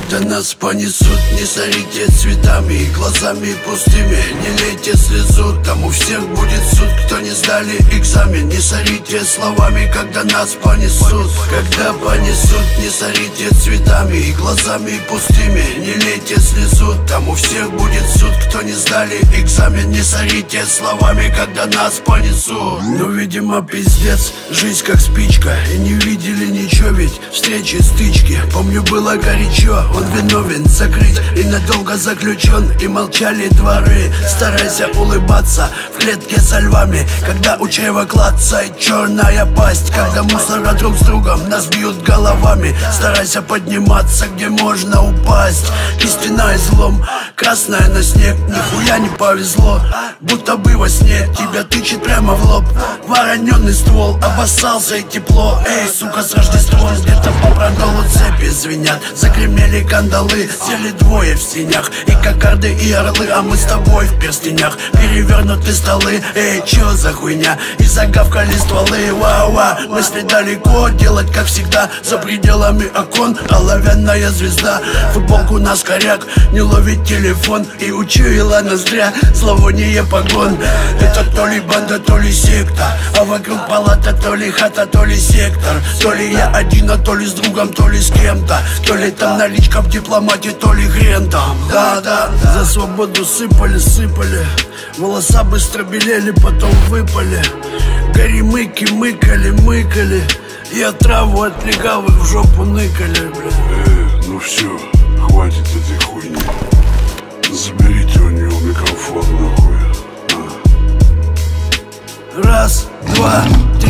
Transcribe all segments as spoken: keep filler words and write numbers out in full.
Когда нас понесут, не сорите цветами и глазами пустыми. Не лейте слезу, там у всех будет суд. Кто не сдали экзамен, не сорите словами. Когда нас понесут, когда понесут, не сорите цветами и глазами пустыми. Не лейте слезу, там у всех будет суд. Кто не сдали экзамен, не сорите словами. Когда нас понесут. Ну, видимо, пиздец, жизнь как спичка. И не видели ничего, ведь встречи, стычки. Помню, было горячо, он виновен, закрыть и надолго заключен. И молчали дворы, старайся улыбаться в клетке со львами. Когда у чрева клацает черная пасть, когда мусора друг с другом нас бьют головами. Старайся подниматься, где можно упасть. Истина излом, красная на снег. Нихуя не повезло, будто бы во сне тебя тычет прямо в лоб. Вороненный ствол, обоссался и тепло. Эй, сука, с Рождеством где-то по продолу цепи звенят. Загремели кандалы, сели двое в синях. И кокарды, и орлы, а мы с тобой в перстенях. Перевернуты столы, эй, чё за хуйня? И загавкали стволы, вау-вау. Мысли далеко, делать как всегда. За пределами окон, оловянная звезда. Футболку на скоряк, не ловит телефон. И учуяла ноздря зловоние погон. Это то ли банда, то ли секта. А вокруг палата, то ли хата, то ли сектор. То ли я один, а то ли с другом, то ли с кем-то. То ли там наличка в дипломате, то ли хрен там. Да-да, за свободу сыпали, сыпали. Волоса быстро белели, потом выпали. Горемыки мыкали, мыкали. И отраву от легавых в жопу ныкали, бля. Э, ну все, хватит этой хуйни. Заберите у нее микрофон, нахуй. А. Раз, два, три.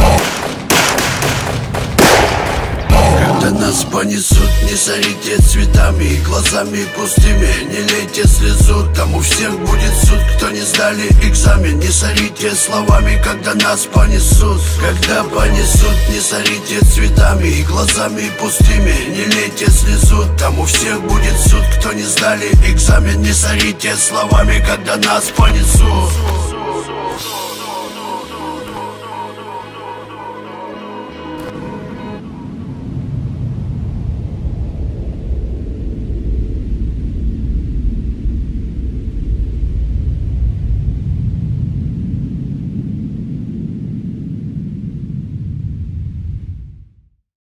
Когда нас понесут, не сорите цветами и глазами пустыми. Не лейте слезу, там у всех будет суд. Кто не сдали экзамен, не сорите словами. Когда нас понесут, когда понесут, не сорите цветами и глазами пустыми. Не лейте слезу, там у всех будет суд. Кто не сдали экзамен, не сорите словами. Когда нас понесут.